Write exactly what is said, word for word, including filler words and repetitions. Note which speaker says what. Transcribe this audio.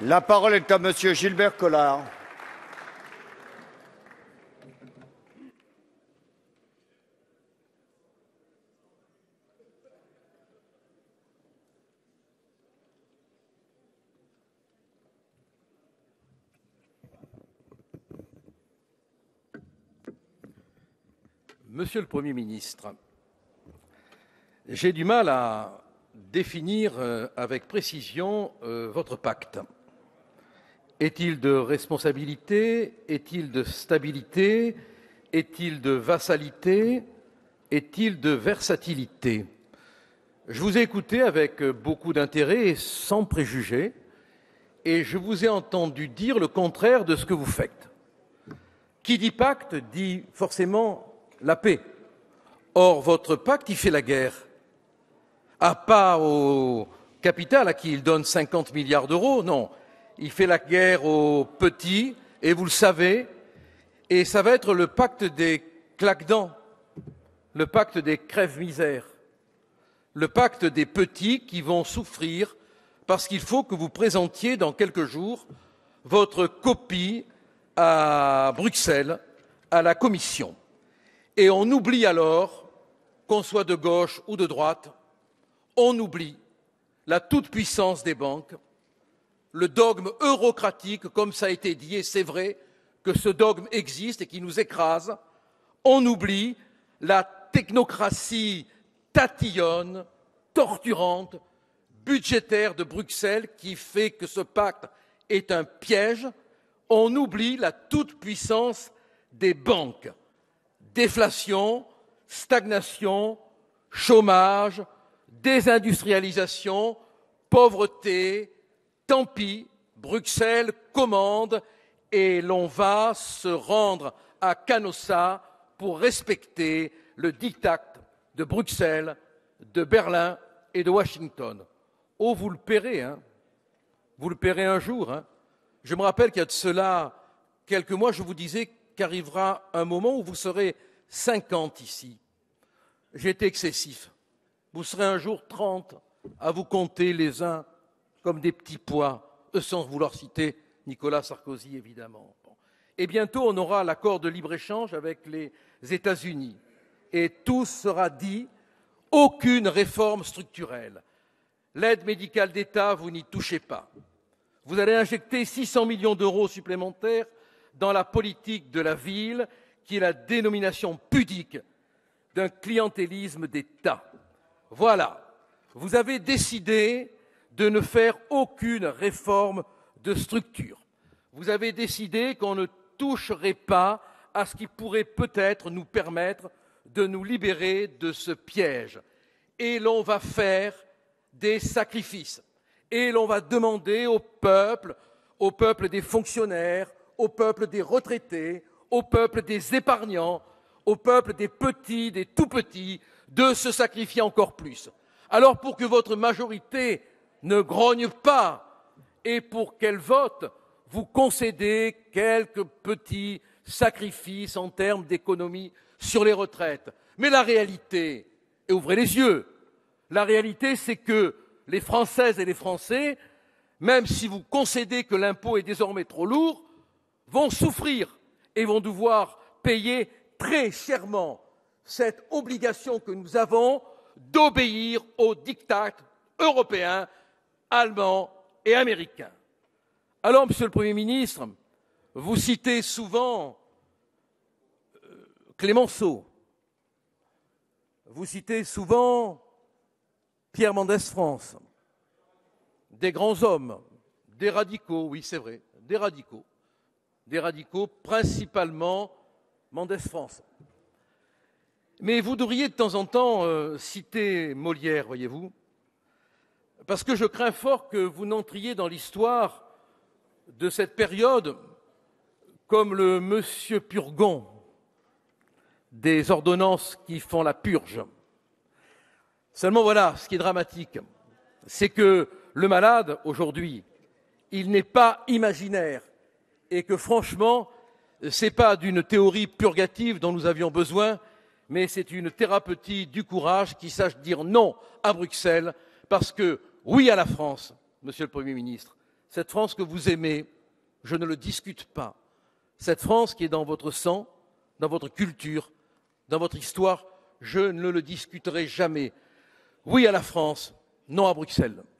Speaker 1: La parole est à Monsieur Gilbert Collard.
Speaker 2: Monsieur le Premier ministre, j'ai du mal à définir avec précision votre pacte. Est-il de responsabilité? Est-il de stabilité? Est-il de vassalité? Est-il de versatilité? Je vous ai écouté avec beaucoup d'intérêt et sans préjugés, et je vous ai entendu dire le contraire de ce que vous faites. Qui dit pacte dit forcément la paix. Or, votre pacte, il fait la guerre. Ah, pas au capital à qui il donne cinquante milliards d'euros, non. Il fait la guerre aux petits, et vous le savez, et ça va être le pacte des claque-dents, le pacte des crèves-misères, le pacte des petits qui vont souffrir parce qu'il faut que vous présentiez dans quelques jours votre copie à Bruxelles, à la Commission. Et on oublie alors, qu'on soit de gauche ou de droite, on oublie la toute-puissance des banques, le dogme eurocratique, comme ça a été dit, et c'est vrai que ce dogme existe et qui nous écrase, on oublie la technocratie tatillonne, torturante, budgétaire de Bruxelles qui fait que ce pacte est un piège, on oublie la toute-puissance des banques. Déflation, stagnation, chômage, désindustrialisation, pauvreté, tant pis, Bruxelles commande et l'on va se rendre à Canossa pour respecter le diktat de Bruxelles, de Berlin et de Washington. Oh, vous le paierez, hein? Vous le paierez un jour, hein? Je me rappelle qu'il y a de cela quelques mois, je vous disais qu'arrivera un moment où vous serez cinquante ici. J'ai été excessif. Vous serez un jour trente à vous compter les uns comme des petits pois, sans vouloir citer Nicolas Sarkozy, évidemment. Et bientôt, on aura l'accord de libre-échange avec les États-Unis. Et tout sera dit, aucune réforme structurelle. L'aide médicale d'État, vous n'y touchez pas. Vous allez injecter six cents millions d'euros supplémentaires dans la politique de la ville, qui est la dénomination pudique d'un clientélisme d'État. Voilà, vous avez décidé de ne faire aucune réforme de structure. Vous avez décidé qu'on ne toucherait pas à ce qui pourrait peut-être nous permettre de nous libérer de ce piège. Et l'on va faire des sacrifices. Et l'on va demander au peuple, au peuple des fonctionnaires, au peuple des retraités, au peuple des épargnants, au peuple des petits, des tout-petits, de se sacrifier encore plus. Alors pour que votre majorité ne grogne pas et pour qu'elle vote, vous concédez quelques petits sacrifices en termes d'économie sur les retraites. Mais la réalité, et ouvrez les yeux, la réalité c'est que les Françaises et les Français, même si vous concédez que l'impôt est désormais trop lourd, vont souffrir et vont devoir payer très chèrement cette obligation que nous avons d'obéir aux diktats européens, allemands et américains. Alors, Monsieur le Premier ministre, vous citez souvent euh, Clémenceau, vous citez souvent Pierre Mendès France, des grands hommes, des radicaux, oui c'est vrai, des radicaux, des radicaux principalement Mendès France. Mais vous devriez de temps en temps euh, citer Molière, voyez-vous, parce que je crains fort que vous n'entriez dans l'histoire de cette période comme le monsieur Purgon des ordonnances qui font la purge. Seulement voilà, ce qui est dramatique, c'est que le malade, aujourd'hui, il n'est pas imaginaire et que franchement, ce n'est pas d'une théorie purgative dont nous avions besoin, mais c'est une thérapeutie du courage qui sache dire non à Bruxelles, parce que oui à la France, Monsieur le Premier ministre, Cette France que vous aimez, je ne le discute pas. Cette France qui est dans votre sang, dans votre culture, dans votre histoire, je ne le discuterai jamais. Oui à la France, non à Bruxelles.